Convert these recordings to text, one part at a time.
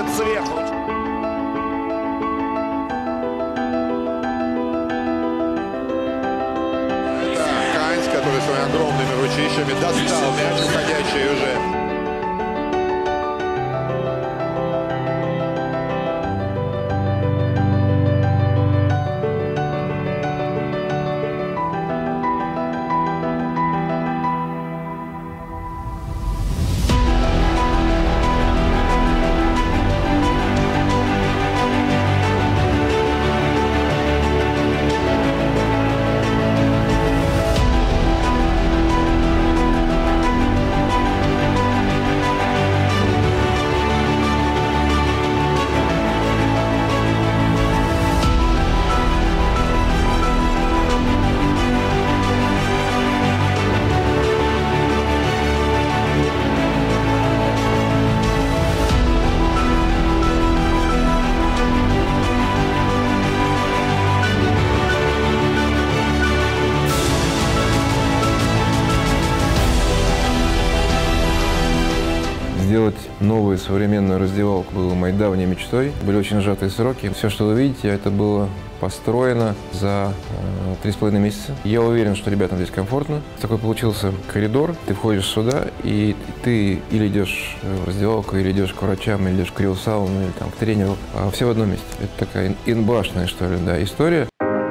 падает сверху. Это Хайнц, который своими огромными ручищами достал мяч, уходящий уже. Сделать новую современную раздевалку было моей давней мечтой. Были очень сжатые сроки. Все, что вы видите, это было построено за 3,5 месяца. Я уверен, что ребятам здесь комфортно. Такой получился коридор. Ты входишь сюда, и ты или идешь в раздевалку, или идешь к врачам, или идешь в криосауну, или там, к тренеру. А все в одном месте. Это такая инбашная, что ли, да, история.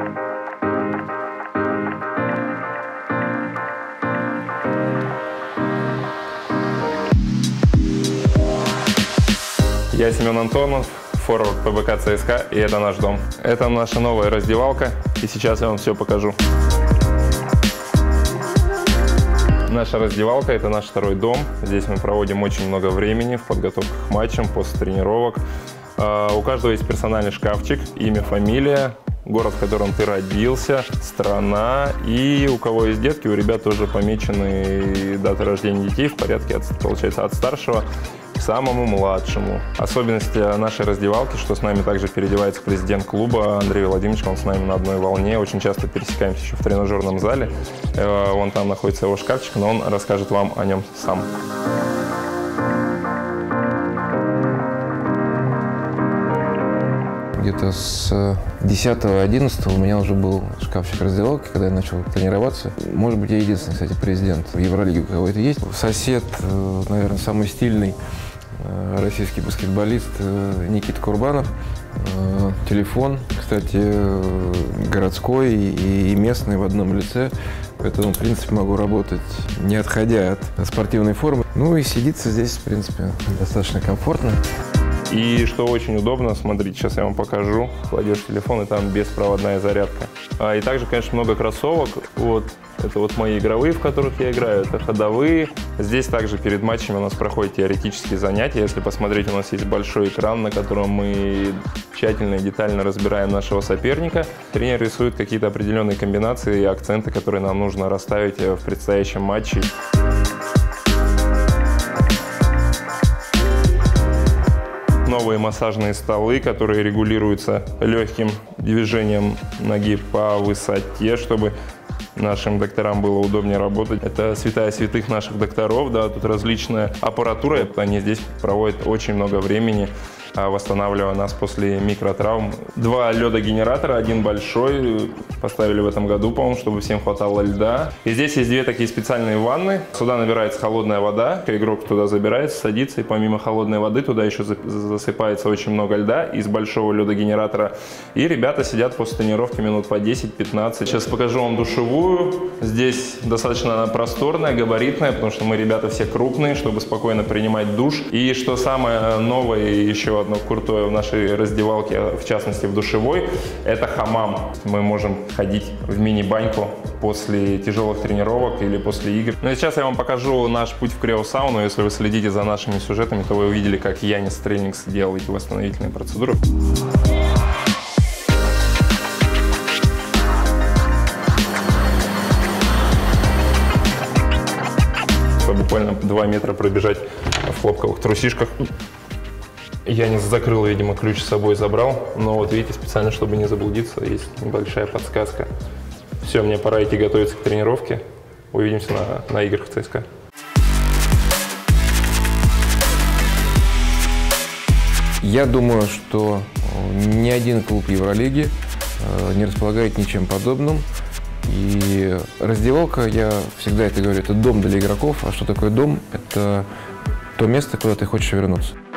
Я Семен Антонов, форвард ПБК ЦСКА, и это наш дом. Это наша новая раздевалка, и сейчас я вам все покажу. Наша раздевалка – это наш второй дом. Здесь мы проводим очень много времени в подготовках к матчам, после тренировок. У каждого есть персональный шкафчик, имя, фамилия, город, в котором ты родился, страна. И у кого есть детки, у ребят тоже помечены даты рождения детей в порядке, получается, от старшего к самому младшему. Особенность нашей раздевалки, что с нами также переодевается президент клуба Андрей Владимирович, он с нами на одной волне. Очень часто пересекаемся еще в тренажерном зале. Вон там находится его шкафчик, но он расскажет вам о нем сам. Где-то с 10-11 у меня уже был шкафчик раздевалки, когда я начал тренироваться. Может быть, я единственный, кстати, президент в Евролиге, у кого это есть. Сосед, наверное, самый стильный российский баскетболист Никита Курбанов. Телефон, кстати, городской и местный в одном лице. Поэтому, в принципе, могу работать, не отходя от спортивной формы. Ну и сидится здесь, в принципе, достаточно комфортно. И что очень удобно, смотрите, сейчас я вам покажу. Кладешь телефон, и там беспроводная зарядка. И также, конечно, много кроссовок. Вот, это вот мои игровые, в которых я играю, это ходовые. Здесь также перед матчами у нас проходят теоретические занятия. Если посмотреть, у нас есть большой экран, на котором мы тщательно и детально разбираем нашего соперника. Тренер рисует какие-то определенные комбинации и акценты, которые нам нужно расставить в предстоящем матче. Новые массажные столы, которые регулируются легким движением ноги по высоте, чтобы нашим докторам было удобнее работать. Это святая святых наших докторов, да, тут различная аппаратура. Они здесь проводят очень много времени, восстанавливая нас после микротравм. 2 ледогенератора, один большой, поставили в этом году, по-моему, чтобы всем хватало льда. И здесь есть 2 такие специальные ванны. Сюда набирается холодная вода, игрок туда забирается, садится, и помимо холодной воды туда еще засыпается очень много льда из большого ледогенератора. И ребята сидят после тренировки минут по 10-15. Сейчас покажу вам душевую. Здесь достаточно просторная, габаритная, потому что мы, ребята, все крупные, чтобы спокойно принимать душ. И что самое новое и еще одно крутое в нашей раздевалке, в частности в душевой, это хамам. Мы можем ходить в мини-баньку после тяжелых тренировок или после игр. Ну и сейчас я вам покажу наш путь в криосауну. Если вы следите за нашими сюжетами, то вы увидели, как Янис Тренингс делал эти восстановительные процедуры. Буквально 2 метра пробежать в хлопковых трусишках. Янис закрыл, видимо, ключ с собой забрал. Но вот видите, специально, чтобы не заблудиться, есть небольшая подсказка. Все, мне пора идти готовиться к тренировке. Увидимся на играх в ЦСКА. Я думаю, что ни один клуб Евролиги не располагает ничем подобным. И раздевалка, я всегда это говорю, это дом для игроков. А что такое дом? Это то место, куда ты хочешь вернуться.